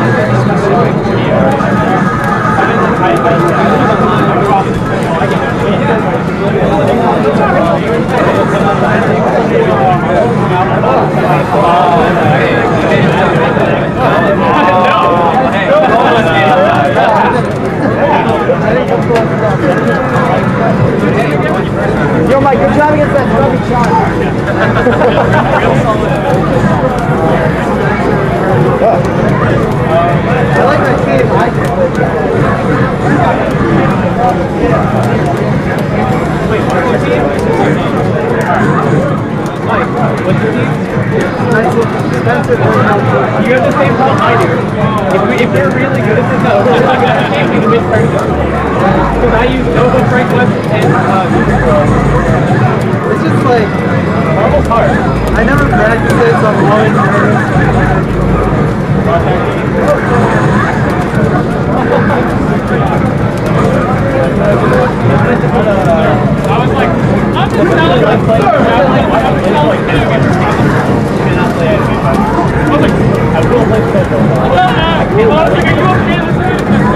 Yo, Mike, you're driving against that stubby shot. I like my team. Wait, what's your team? Mike, what's your team? You have the same problem I do. If we're really good at this, no, we're not going to have to win first. Because I use Nova, Frank West, and It's just like, almost hard. I never practiced it, so I'm always nervous. I was like, I'm just telling like playing traveling. I'm telling you. Cannot play it. I was like, I will play schedule. I can't. Are you okay with this?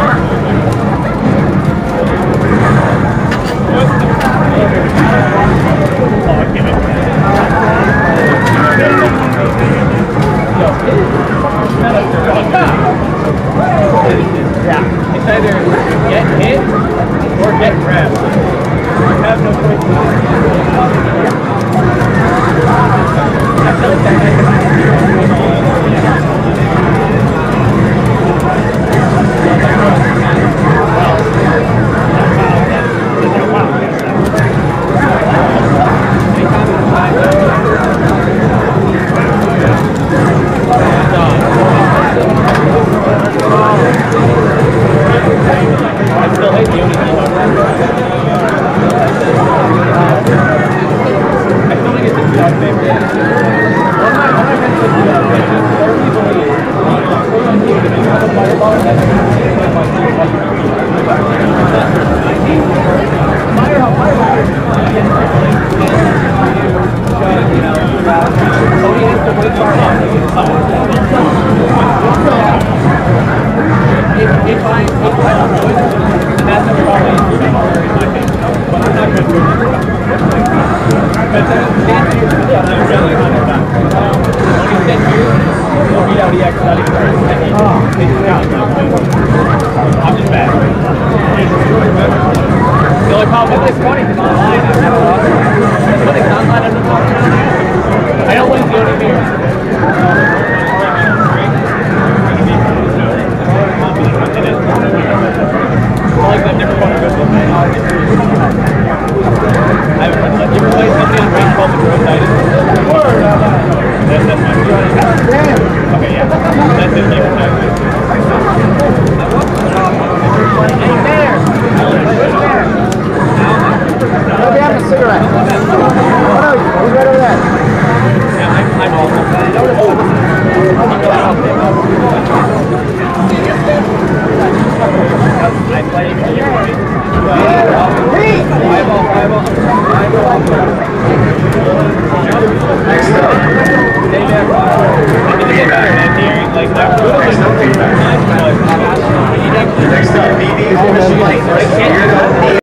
Oh, I can't make it. Yeah. It's either get hit or get grabbed. You have no choice. I feel like that I still hate the only team. I still think it's my favorite. One of my friends said, if I don't know it, that's a probably in my case. But I'm not good with it. But then stand here, I'm really not done. Only 10 years, we'll beat out EX, not even first. I'm just bad. The only problem with this funny is online. When it's online, I'm not talking about it. I don't win the only beer. Like I've never fought a good one. I haven't played like you ever played somebody on range called the Growth Titan? That's my favorite. Okay, yeah. That's his favorite type. Hey there! Hey there! I'll be having a cigarette.